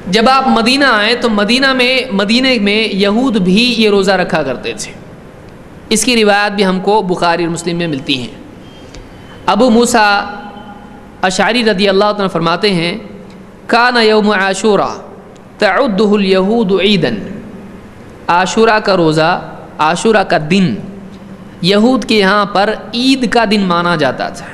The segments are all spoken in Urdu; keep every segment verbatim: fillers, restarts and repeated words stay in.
جب آپ مدینہ آئے تو مدینہ میں مدینہ میں یہود بھی یہ روزہ رکھا کرتے تھے. اس کی روایت بھی ہم کو بخاری اور مسلم میں ملتی ہیں. ابو موسیٰ اشعری رضی اللہ عنہ فرماتے ہیں کان یوم عاشوراء تعدہ الیہود عیداً. عاشورہ کا روزہ، عاشورہ کا دن یہود کے یہاں پر عید کا دن مانا جاتا تھا.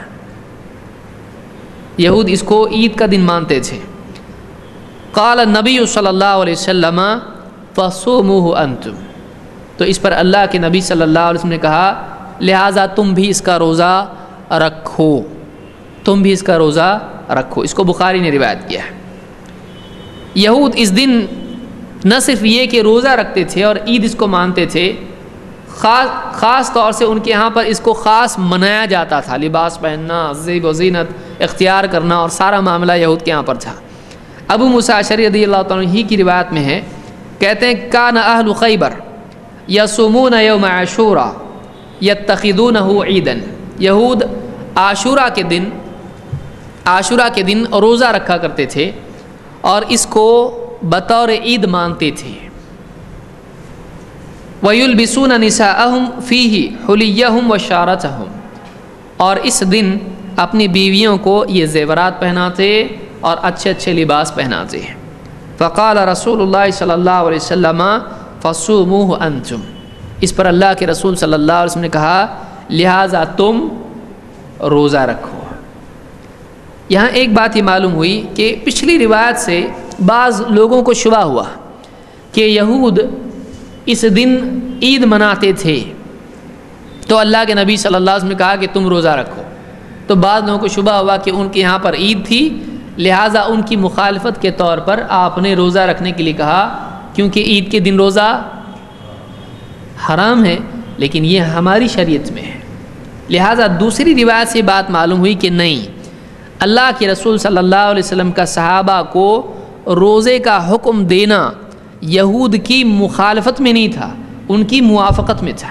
یہود اس کو عید کا دن مانتے تھے. قال النبی صلی اللہ علیہ وسلم فصوموہ انتم. تو اس پر اللہ کے نبی صلی اللہ علیہ وسلم نے کہا لہٰذا تم بھی اس کا روزہ رکھو، تم بھی اس کا روزہ رکھو. اس کو بخاری نے روایت کیا ہے. یہود اس دن نہ صرف یہ کہ روزہ رکھتے تھے اور عید اس کو مانتے تھے، خاص خاص طور سے ان کے یہاں پر اس کو خاص منایا جاتا تھا. لباس پہننا، زیب و زینت اختیار کرنا اور سارا معاملہ یہود کے یہاں پر تھا. ابو موسیٰ اشعری رضی اللہ تعالیٰ عنہ ہی کی روایت میں ہے، کہتے ہیں کان اہل خیبر یصومون یوم عاشوراء یتخذونہ عیداً. یہود عاشورہ کے دن عاشورہ کے دن روزہ رکھا کرتے تھے اور اس کو بطور عید مانتے تھے. وَيُلْبِسُونَ نِسَاءَهُمْ فِيهِ حُلِيَّهُمْ وَشَارَتَهُمْ. اور اس دن اپنی بیویوں کو یہ زیورات پہناتے اور اچھے اچھے لباس پہناتے ہیں. فقال رسول اللہ صلی اللہ علیہ وسلم فصوموہ انتم. اس پر اللہ کے رسول صلی اللہ علیہ وسلم نے کہا لہٰذا تم روزہ رکھو. یہاں ایک بات یہ معلوم ہوئی کہ پچھلی روایت سے بعض لوگوں کو شبہ ہوا کہ یہود اس دن عید مناتے تھے تو اللہ کے نبی صلی اللہ علیہ وسلم نے کہا کہ تم روزہ رکھو. تو بعض لوگوں کو شبہ ہوا کہ ان کے یہاں پر عید تھی، لہٰذا ان کی مخالفت کے طور پر آپ نے روزہ رکھنے کے لیے کہا، کیونکہ عید کے دن روزہ حرام ہے لیکن یہ ہماری شریعت میں ہے. لہٰذا دوسری روایت سے بات معلوم ہوئی کہ نہیں، اللہ کے رسول صلی اللہ علیہ وسلم کا صحابہ کو روزے کا حکم دینا یہود کی مخالفت میں نہیں تھا، ان کی موافقت میں تھا.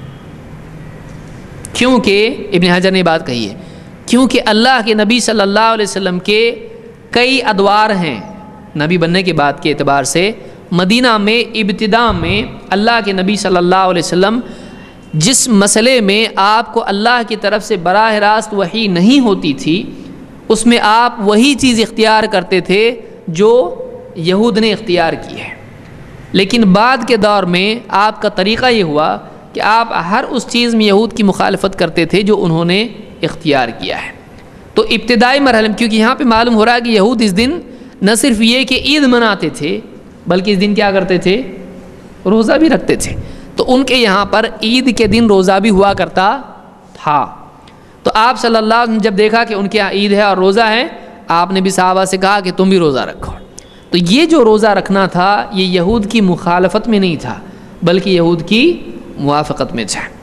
کیونکہ ابن حجر نے بات کہی ہے کیونکہ اللہ کے نبی صلی اللہ علیہ وسلم کے کئی ادوار ہیں نبی بننے کے بعد کے اعتبار سے. مدینہ میں ابتدا میں اللہ کے نبی صلی اللہ علیہ وسلم جس مسئلے میں آپ کو اللہ کی طرف سے براہ راست وحی نہیں ہوتی تھی اس میں آپ وہی چیز اختیار کرتے تھے جو یہود نے اختیار کی ہے. لیکن بعد کے دور میں آپ کا طریقہ یہ ہوا کہ آپ ہر اس چیز میں یہود کی مخالفت کرتے تھے جو انہوں نے اختیار کیا ہے. تو ابتدائی مرحلے میں کیونکہ یہاں پہ معلوم ہو رہا ہے کہ یہود اس دن نہ صرف یہ کہ عید مناتے تھے بلکہ اس دن کیا کرتے تھے، روزہ بھی رکھتے تھے. تو ان کے یہاں پر عید کے دن روزہ بھی ہوا کرتا تھا. تو آپ صلی اللہ علیہ وسلم جب دیکھا کہ ان کے یہاں عید ہے اور روزہ ہے، آپ نے بھی صحابہ سے کہا کہ تم بھی روزہ رکھو. تو یہ جو روزہ رکھنا تھا یہ یہود کی مخالفت میں نہیں تھا بلکہ یہود کی موافقت میں تھا.